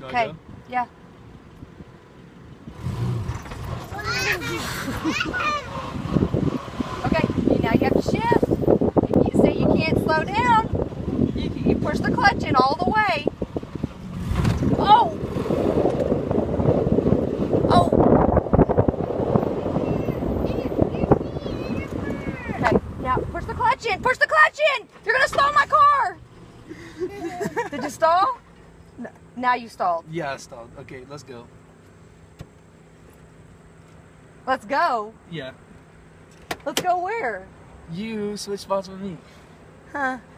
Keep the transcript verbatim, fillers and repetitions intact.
Okay. Yeah. Okay. Now you have to shift. If you say you can't slow down, you, you push the clutch in all the way. Oh. Oh. Okay. Now push the clutch in. Push the clutch in. You're gonna stall my car. Did you stall? No. Now you stalled. Yeah, I stalled. Okay, let's go. Let's go. Yeah. Let's go where? You switch spots with me. Huh.